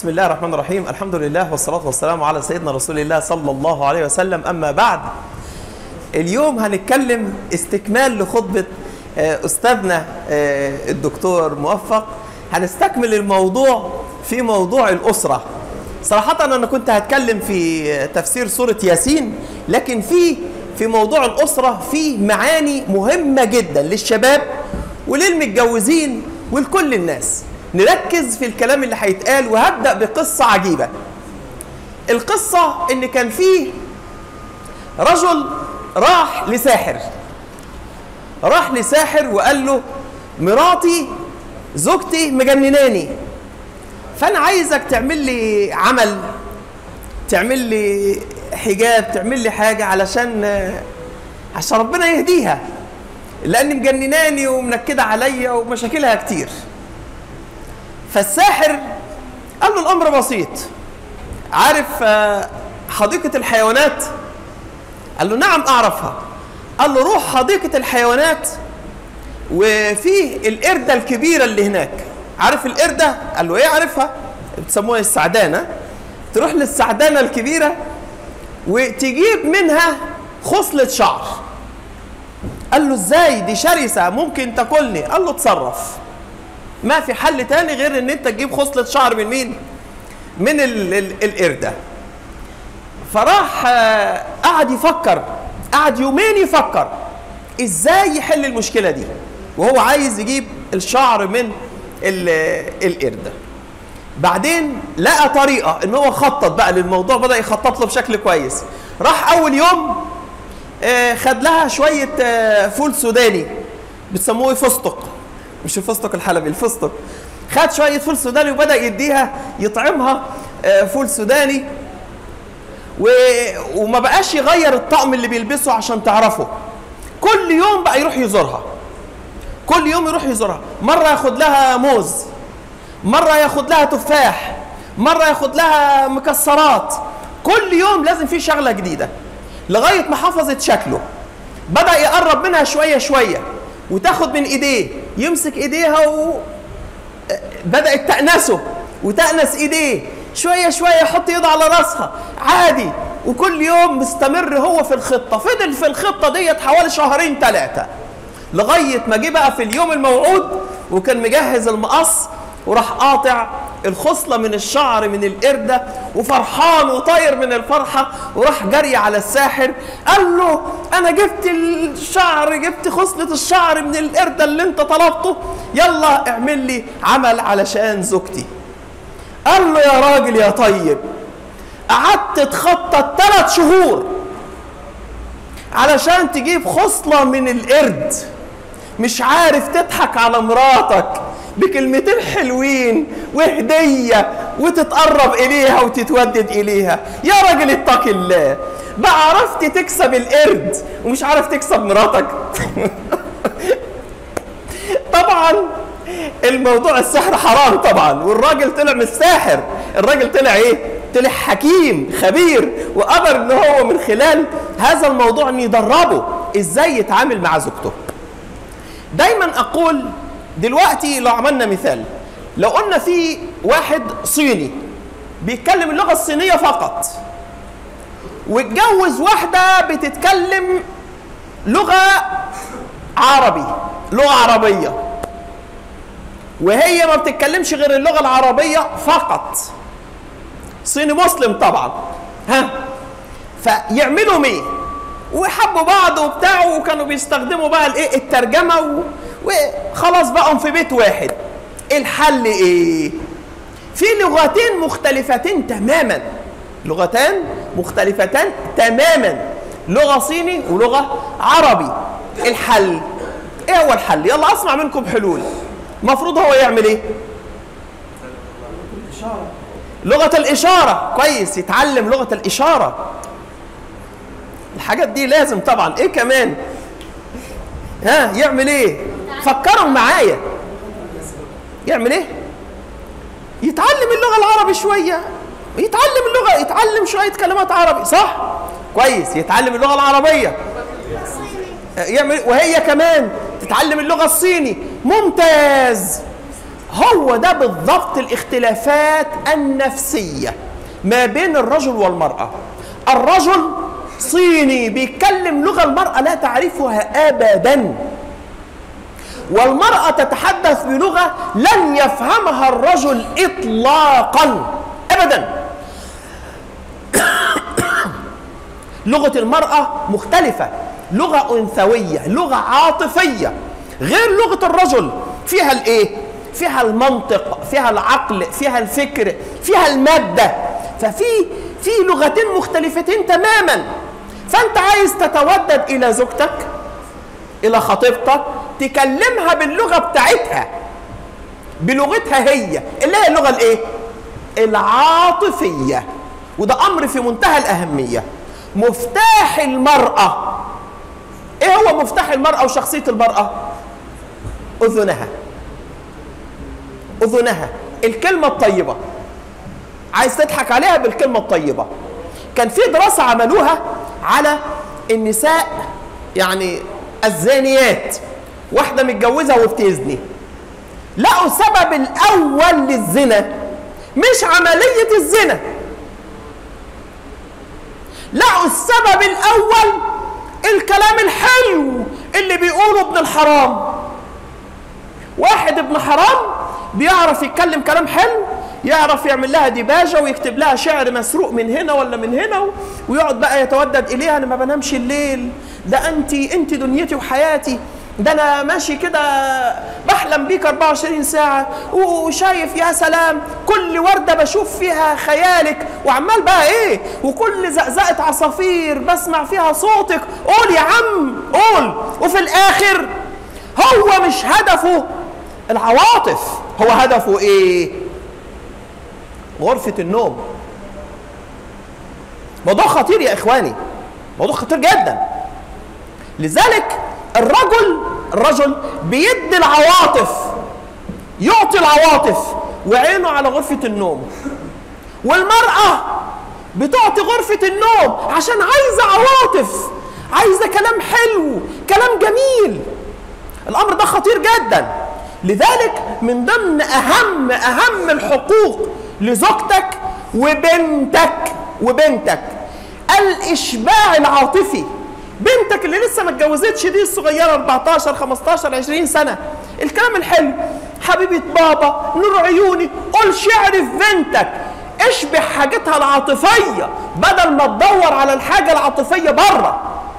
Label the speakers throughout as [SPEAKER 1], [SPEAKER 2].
[SPEAKER 1] بسم الله الرحمن الرحيم. الحمد لله والصلاة والسلام على سيدنا رسول الله صلى الله عليه وسلم. أما بعد، اليوم هنتكلم استكمال لخطبة أستاذنا الدكتور موفق. هنستكمل الموضوع في موضوع الأسرة. صراحة أنا كنت هتكلم في تفسير سورة ياسين، لكن في موضوع الأسرة في معاني مهمة جدا للشباب وللمتجوزين ولكل الناس. نركز في الكلام اللي هيتقال، وهبدأ بقصة عجيبة. القصة إن كان فيه رجل راح لساحر وقال له: مراتي زوجتي مجنناني، فأنا عايزك تعمل لي عمل، تعمل لي حجاب، تعمل لي حاجة عشان ربنا يهديها، لأن مجنناني ومنكدة عليا ومشاكلها كتير. فالساحر قال له: الأمر بسيط، عارف حديقة الحيوانات؟ قال له: نعم أعرفها. قال له: روح حديقة الحيوانات وفيه القردة الكبيرة اللي هناك. عارف القردة؟ قال له: إيه عارفها، بتسموها السعدانة. تروح للسعدانة الكبيرة وتجيب منها خصلة شعر. قال له: إزاي دي شرسة ممكن تاكلني؟ قال له: اتصرف، ما في حل تاني غير ان انت تجيب خصلة شعر من مين؟ من القردة. فراح قعد يفكر، قعد يومين يفكر ازاي يحل المشكلة دي وهو عايز يجيب الشعر من القردة. بعدين لقى طريقة ان هو خطط بقى للموضوع، بدأ يخطط له بشكل كويس. راح اول يوم خد لها شوية فول سوداني، بتسموه فستق، مش الفستق الحلبي، الفستق. خد شوية فول سوداني وبدأ يديها، يطعمها فول سوداني، وما بقاش يغير الطقم اللي بيلبسه عشان تعرفه. كل يوم بقى يروح يزورها، كل يوم يروح يزورها. مرة ياخد لها موز، مرة ياخد لها تفاح، مرة ياخد لها مكسرات. كل يوم لازم في شغلة جديدة، لغاية ما حفظت شكله. بدأ يقرب منها شوية شوية وتاخد من ايديه، يمسك ايديها بدأت تأنسه وتأنس ايديه. شوية شوية يحط ايده على راسها عادي. وكل يوم مستمر هو في الخطة. فضل في الخطة ديت حوالي 2 3 لغاية ما جه بقى في اليوم الموعود، وكان مجهز المقص وراح قاطع الخصلة من الشعر من القردة، وفرحان وطاير من الفرحة، وراح جري على الساحر. قال له: أنا جبت الشعر، جبت خصلة الشعر من القردة اللي أنت طلبته، يلا اعمل لي عمل علشان زوجتي. قال له: يا راجل يا طيب، قعدت تخطط 3 شهور علشان تجيب خصلة من القرد، مش عارف تضحك على مراتك بكلمتين حلوين وهدية وتتقرب إليها وتتودد إليها. يا راجل اتق الله، بقى عرفت تكسب القرد ومش عارف تكسب مراتك؟ طبعا الموضوع السحر حرام طبعا، والراجل طلع مش ساحر، الراجل طلع ايه؟ طلع حكيم خبير، وقدر ان هو من خلال هذا الموضوع ان يدربه ازاي يتعامل مع زوجته. دايما اقول دلوقتي لو عملنا مثال، لو قلنا في واحد صيني بيتكلم اللغة الصينية فقط، واتجوز واحدة بتتكلم لغة عربية، وهي ما بتتكلمش غير اللغة العربية فقط، صيني مسلم طبعا، فيعملوا ايه؟ وحبوا بعض وبتاع، وكانوا بيستخدموا بقى الايه؟ الترجمة، وخلاص بقوا في بيت واحد. الحل ايه؟ في لغتين مختلفتين تماما، لغتان مختلفتان تماما، لغة صيني ولغة عربي. الحل ايه؟ هو الحل، يلا اسمع منكم حلول. المفروض هو يعمل ايه؟ لغة الإشارة. كويس، يتعلم لغة الإشارة. الحاجات دي لازم طبعا. ايه كمان؟ يعمل ايه؟ فكروا معايا. يعمل ايه؟ يتعلم اللغة العربي شوية، يتعلم شوية كلمات عربي، صح؟ كويس، يتعلم اللغة العربية. يعمل، وهي كمان تتعلم اللغة الصيني. ممتاز. هو ده بالضبط الاختلافات النفسية ما بين الرجل والمرأة. الرجل صيني بيتكلم لغة المرأة لا تعرفها أبدا، والمرأة تتحدث بلغة لن يفهمها الرجل إطلاقا أبدا. لغة المرأة مختلفة، لغة أنثوية، لغة عاطفية، غير لغة الرجل. فيها الإيه؟ فيها المنطق، فيها العقل، فيها الفكر، فيها المادة. ففي لغتين مختلفتين تماما. فأنت عايز تتودد إلى زوجتك، إلى خطيبتك، تكلمها باللغة بتاعتها، بلغتها هي، اللي هي اللغة الإيه؟ العاطفية. وده أمر في منتهى الأهمية. مفتاح المرأة، إيه هو مفتاح المرأة وشخصية المرأة؟ أذنها. أذنها، الكلمة الطيبة. عايز تضحك عليها بالكلمة الطيبة. كان في دراسة عملوها على النساء، يعني الزانيات، واحدة متجوزة وبتزني، لقوا السبب الأول للزنا مش عملية الزنا، لقوا السبب الأول الكلام الحلو اللي بيقوله ابن الحرام. واحد ابن حرام بيعرف يتكلم كلام حلو، يعرف يعمل لها ديباجة ويكتب لها شعر مسروق من هنا ولا من هنا، ويقعد بقى يتودد إليها. أنا ما بنامش الليل، ده أنت دنيتي وحياتي، ده أنا ماشي كده بحلم بيك 24 ساعة، وشايف يا سلام كل وردة بشوف فيها خيالك، وعمال بقى إيه، وكل زقزقة عصافير بسمع فيها صوتك. قول يا عم قول. وفي الآخر هو مش هدفه العواطف، هو هدفه إيه؟ غرفة النوم. موضوع خطير يا إخواني، موضوع خطير جدا. لذلك الرجل بيدي العواطف، يعطي العواطف وعينه على غرفة النوم، والمرأة بتعطي غرفة النوم عشان عايزة عواطف، عايزة كلام حلو، كلام جميل. الأمر ده خطير جدا. لذلك من ضمن أهم الحقوق لزوجتك وبنتك الإشباع العاطفي. بنتك اللي لسه ما اتجوزتش دي، الصغيرة 14 15 20 سنة، الكلام الحلو، حبيبة بابا، نور عيوني، قول شعر في بنتك، اشبع حاجتها العاطفية بدل ما تدور على الحاجة العاطفية بره.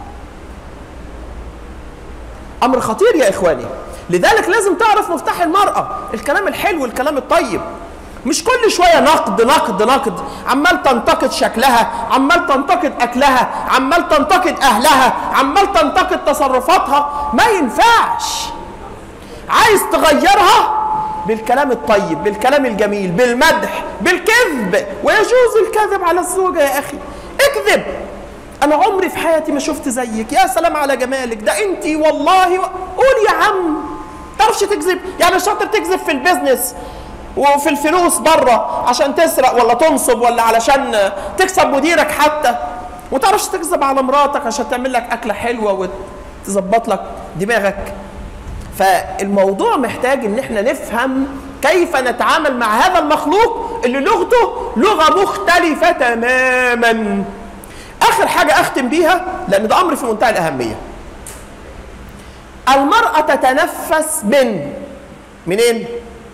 [SPEAKER 1] أمر خطير يا إخواني. لذلك لازم تعرف مفتاح المرأة الكلام الحلو، الكلام الطيب، مش كل شوية نقد، عمال تنتقد شكلها، عمال تنتقد أكلها، عمال تنتقد أهلها، عمال تنتقد تصرفاتها. ما ينفعش. عايز تغيرها بالكلام الطيب، بالكلام الجميل، بالمدح، بالكذب. ويجوز الكذب على الزوجة يا أخي، اكذب. أنا عمري في حياتي ما شفت زيك، يا سلام على جمالك، ده أنت والله. قول يا عم. تعرفش تكذب؟ يعني شاطر تكذب في البيزنس وفي الفلوس بره عشان تسرق ولا تنصب ولا علشان تكسب مديرك حتى، وتعرفش تكذب على مراتك عشان تعمل لك أكلة حلوة وتظبط لك دماغك. فالموضوع محتاج ان احنا نفهم كيف نتعامل مع هذا المخلوق اللي لغته لغة مختلفة تماما. آخر حاجة أختم بيها لأن ده أمر في منتهى الأهمية. المرأة تتنفس منين؟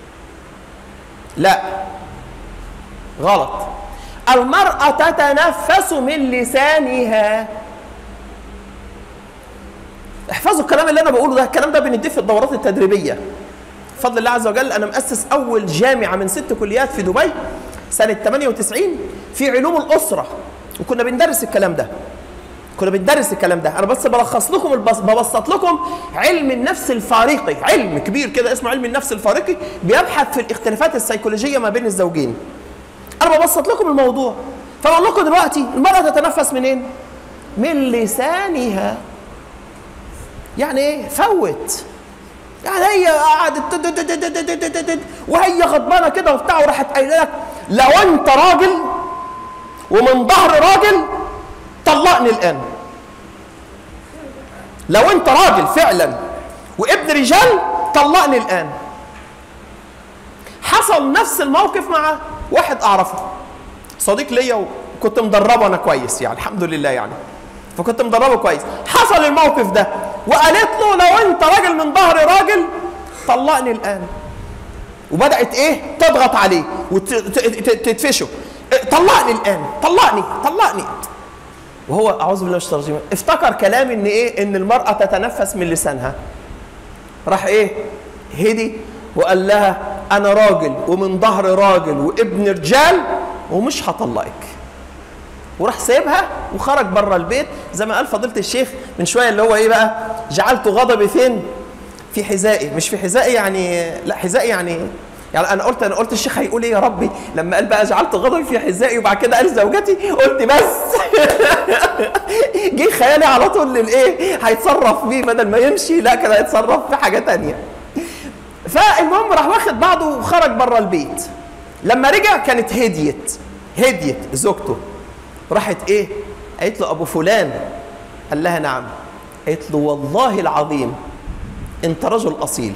[SPEAKER 1] لا غلط. المرأة تتنفس من لسانها. احفظوا الكلام اللي أنا بقوله ده، الكلام ده بنديه في الدورات التدريبية بفضل الله عز وجل. أنا مؤسس أول جامعة من 6 كليات في دبي سنة 98 في علوم الأسرة، وكنا بندرس الكلام ده. أنا بس بلخص لكم، ببسط لكم علم النفس الفارقي، علم كبير كده اسمه علم النفس الفارقي، بيبحث في الاختلافات السيكولوجية ما بين الزوجين. أنا ببسط لكم الموضوع. فبقول لكم دلوقتي المرأة تتنفس منين؟ من لسانها. يعني إيه؟ فوت. يعني هي قعدت وهي غضبانة كده وبتاع، وراحت قايلة لك لو أنت راجل ومن ظهر راجل طلقني الآن. لو أنت راجل فعلا وابن رجال طلقني الآن. حصل نفس الموقف مع واحد اعرفه، صديق ليا، وكنت مدربه انا كويس يعني الحمد لله يعني، فكنت مدربه كويس. حصل الموقف ده وقالت له لو انت راجل من ظهر راجل طلقني الان، وبدات ايه تضغط عليه وتدفشه، طلقني الان، طلقني. وهو اعوذ بالله من الشيطان الرجيم افتكر كلام ان ايه، ان المراه تتنفس من لسانها. راح ايه هدي وقال لها انا راجل ومن ظهر راجل وابن رجال ومش هطلقك، وراح سايبها وخرج بره البيت زي ما قال فضيله الشيخ من شويه، اللي هو ايه بقى، جعلت غضبي فين؟ في حذائي. مش في حذائي يعني، لا حذائي يعني انا قلت الشيخ هيقول ايه يا ربي لما قال بقى جعلت غضبي في حذائي، وبعد كده قال زوجتي، قلت بس جه خيالي على طول للايه هيتصرف بيه، بدل ما يمشي لا كده هيتصرف في حاجه ثانيه. فالمهم راح واخد بعضه وخرج بره البيت. لما رجع كانت هديت زوجته، راحت ايه قالت له ابو فلان، قال لها نعم، قالت له والله العظيم انت رجل اصيل،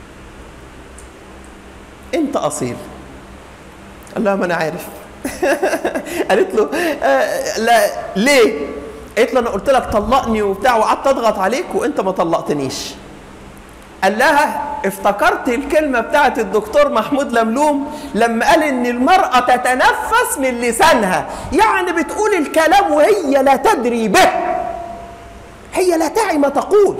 [SPEAKER 1] انت اصيل. قال لها ما انا عارف. قالت له لا ليه؟ قالت له انا قلت لك طلقني وبتاع وقعدت اضغط عليك وانت ما طلقتنيش. قال لها افتكرت الكلمه بتاعت الدكتور محمود لملوم لما قال ان المراه تتنفس من لسانها، يعني بتقول الكلام وهي لا تدري به، هي لا تعي ما تقول.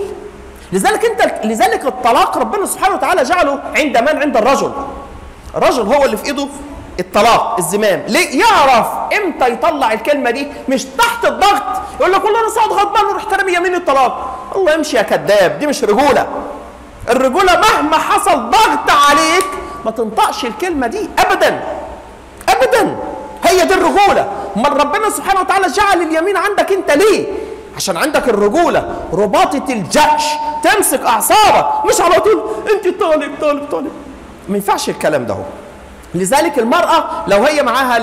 [SPEAKER 1] لذلك الطلاق ربنا سبحانه وتعالى جعله عند من؟ عند الرجل. الرجل هو اللي في ايده الطلاق، الزمام. ليه؟ يعرف امتى يطلع الكلمه دي، مش تحت الضغط يقول لك والله انا صعد غضبان ورحت رامي يمين الطلاق. الله يمشي يا كذاب، دي مش رجوله. الرجوله مهما حصل ضغط عليك ما تنطقش الكلمه دي ابدا ابدا، هي دي الرجوله. امال ربنا سبحانه وتعالى جعل اليمين عندك انت ليه؟ عشان عندك الرجوله، رباطه الجأش، تمسك اعصابك، مش على طول انت طالب. ما ينفعش الكلام ده هو. لذلك المراه لو هي معاها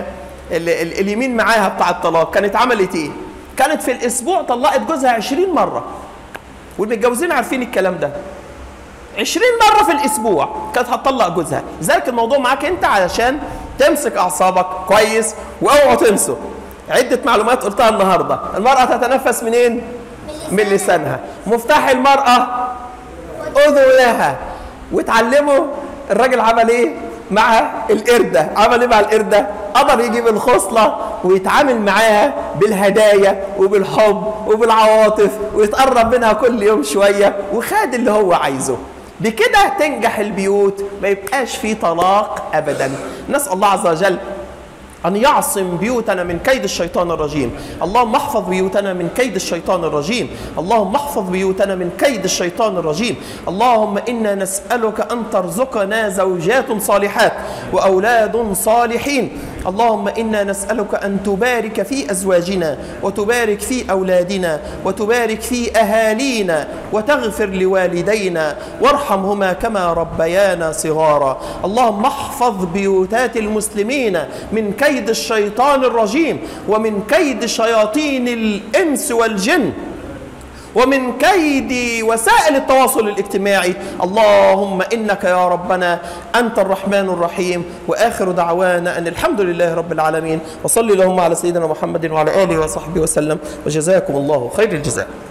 [SPEAKER 1] اليمين معاها بتاع الطلاق كانت عملت ايه؟ كانت في الاسبوع طلقت جوزها 20 مره، والمتجوزين عارفين الكلام ده. 20 مره في الاسبوع كانت هتطلق جوزها. لذلك الموضوع معاك انت علشان تمسك اعصابك كويس، واوعوا تنسوا عده معلومات قلتها النهارده. المراه تتنفس منين؟ من لسانها. مفتاح المراه اذنها. وتعلموا الراجل عمل ايه مع القرده؟ عمل ايه مع القرده؟ قدر يجيب الخصله ويتعامل معاها بالهدايا وبالحب وبالعواطف ويتقرب منها كل يوم شويه، وخد اللي هو عايزه. بكده تنجح البيوت، ما يبقاش في طلاق ابدا. نسال الله عز وجل أن يعصم بيوتنا من كيد الشيطان الرجيم. اللهم احفظ بيوتنا من كيد الشيطان الرجيم. اللهم احفظ بيوتنا من كيد الشيطان الرجيم. اللهم إنا نسألك أن ترزقنا زوجات صالحات وأولاد صالحين. اللهم إنا نسألك أن تبارك في أزواجنا وتبارك في أولادنا وتبارك في أهالينا وتغفر لوالدينا وارحمهما كما ربيانا صغارا. اللهم احفظ بيوتات المسلمين من كيد الشيطان الرجيم ومن كيد شياطين الإنس والجن ومن كيد وسائل التواصل الاجتماعي. اللهم إنك يا ربنا أنت الرحمن الرحيم. وآخر دعوانا أن الحمد لله رب العالمين، وصلي اللهم على سيدنا محمد وعلى آله وصحبه وسلم، وجزاكم الله خير الجزاء.